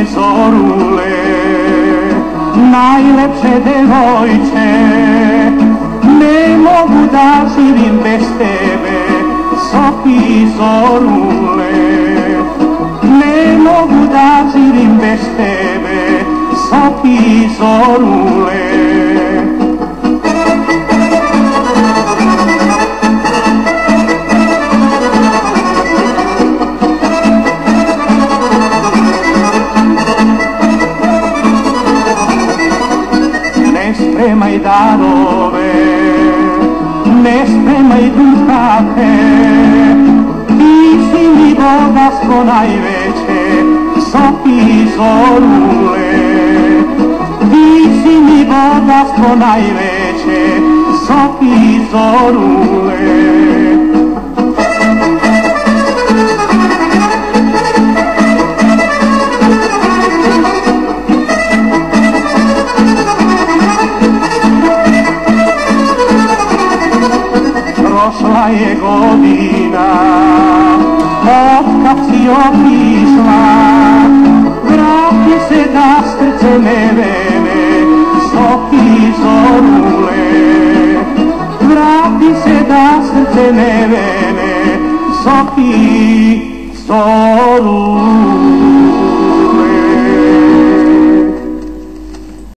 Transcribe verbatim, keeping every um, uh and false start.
zorule, najlepše devojče, ne mogu da živim bez tebe, Sofi zorule. Ne mogu da živim bez tebe, Sofi zorule. Ne spremaj darove, ne spremaj duhate, ti si mi bogatstvo najveće, Sofi zorule. Ti si mi bogatstvo najveće, Sofi zorule. Prošla je godina, otkad si otišla, vrati se da srce ne vene, Sofi zorule. Vrati se da srce ne vene, Sofi zorule.